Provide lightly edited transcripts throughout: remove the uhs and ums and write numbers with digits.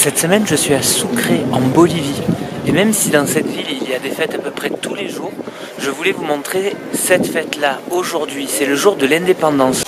Cette semaine, je suis à Sucre, en Bolivie. Et même si dans cette ville, il y a des fêtes à peu près tous les jours, je voulais vous montrer cette fête-là, aujourd'hui. C'est le jour de l'indépendance.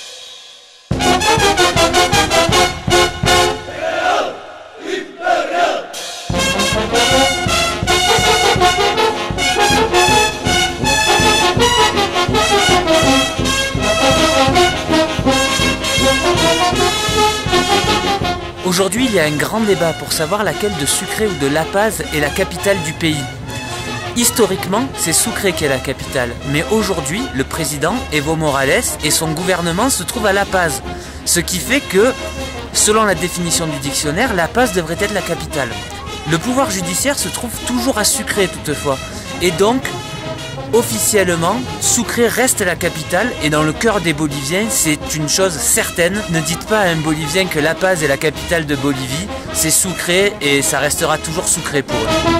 Aujourd'hui, il y a un grand débat pour savoir laquelle de Sucre ou de La Paz est la capitale du pays. Historiquement, c'est Sucre qui est la capitale, mais aujourd'hui, le président Evo Morales et son gouvernement se trouvent à La Paz, ce qui fait que, selon la définition du dictionnaire, La Paz devrait être la capitale. Le pouvoir judiciaire se trouve toujours à Sucre toutefois, et donc, officiellement, Sucre reste la capitale et dans le cœur des Boliviens, c'est une chose certaine. Ne dites pas à un Bolivien que La Paz est la capitale de Bolivie, c'est Sucre et ça restera toujours Sucre pour eux.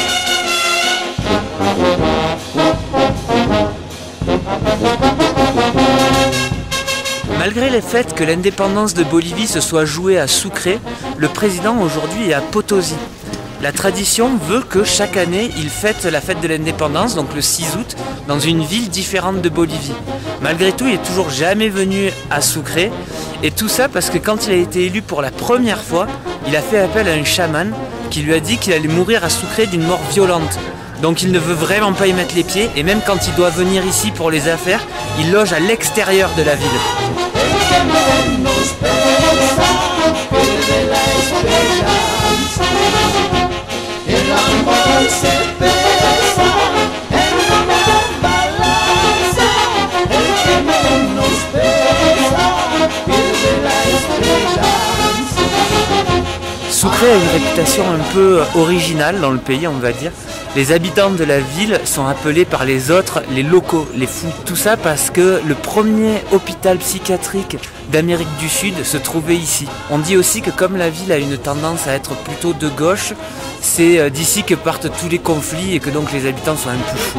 Malgré le fait que l'indépendance de Bolivie se soit jouée à Sucre, le président aujourd'hui est à Potosí. La tradition veut que chaque année, il fête la fête de l'indépendance, donc le 6 août, dans une ville différente de Bolivie. Malgré tout, il n'est toujours jamais venu à Sucre, et tout ça parce que quand il a été élu pour la première fois, il a fait appel à un chaman qui lui a dit qu'il allait mourir à Sucre d'une mort violente. Donc il ne veut vraiment pas y mettre les pieds, et même quand il doit venir ici pour les affaires, il loge à l'extérieur de la ville. Sucre a une réputation un peu originale dans le pays, on va dire. Les habitants de la ville sont appelés par les autres les locaux, les fous. Tout ça parce que le premier hôpital psychiatrique d'Amérique du Sud se trouvait ici. On dit aussi que comme la ville a une tendance à être plutôt de gauche, c'est d'ici que partent tous les conflits et que donc les habitants sont un peu fous.